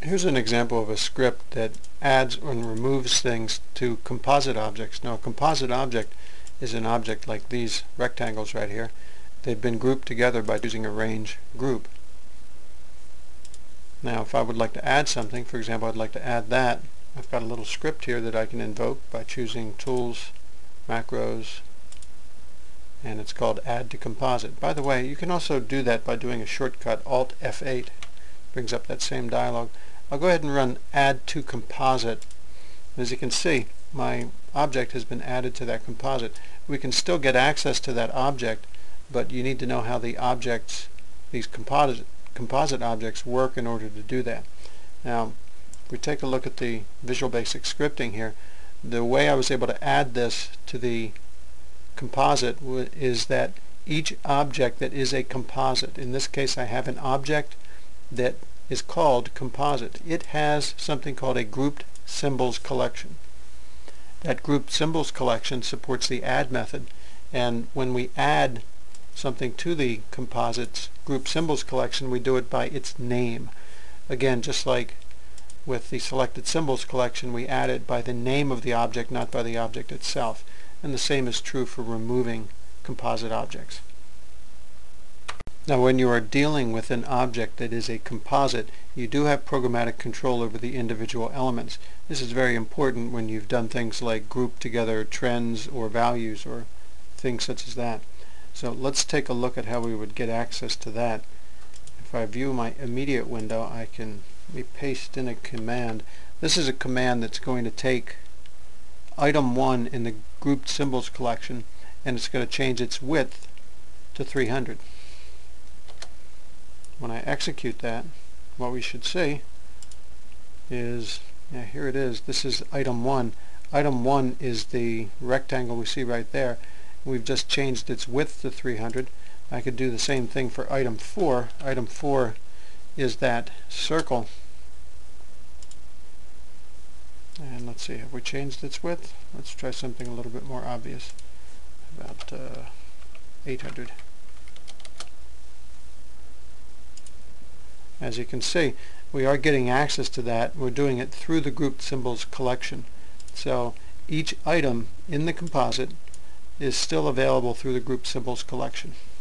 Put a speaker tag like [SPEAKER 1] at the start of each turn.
[SPEAKER 1] Here's an example of a script that adds and removes things to composite objects. Now, a composite object is an object like these rectangles right here. They've been grouped together by using a range group. Now, if I would like to add something, for example, I'd like to add that, I've got a little script here that I can invoke by choosing Tools, Macros, and it's called Add to Composite. By the way, you can also do that by doing a shortcut Alt F8. Brings up that same dialog. I'll go ahead and run Add to Composite. As you can see, my object has been added to that composite. We can still get access to that object, but you need to know how the objects, these composite objects, work in order to do that. Now, if we take a look at the Visual Basic scripting here, the way I was able to add this to the composite is that each object that is a composite, in this case I have an object that is called composite. It has something called a grouped symbols collection. That grouped symbols collection supports the add method, and when we add something to the composite's group symbols collection, we do it by its name. Again, just like with the selected symbols collection, we add it by the name of the object, not by the object itself. And the same is true for removing composite objects. Now, when you are dealing with an object that is a composite, you do have programmatic control over the individual elements. This is very important when you've done things like group together trends or values or things such as that. So let's take a look at how we would get access to that. If I view my immediate window, I can paste in a command. This is a command that's going to take item 1 in the grouped symbols collection, and it's going to change its width to 300. When I execute that, what we should see is, here it is. This is item 1. Item 1 is the rectangle we see right there. We've just changed its width to 300. I could do the same thing for item 4. Item 4 is that circle. And let's see, have we changed its width? Let's try something a little bit more obvious. About 800. As you can see, we are getting access to that. We're doing it through the grouped symbols collection. So each item in the composite is still available through the grouped symbols collection.